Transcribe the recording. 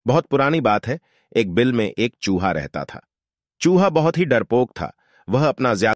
बहुत पुरानी बात है। एक बिल में एक चूहा रहता था। चूहा बहुत ही डरपोक था। वह अपना ज्यादा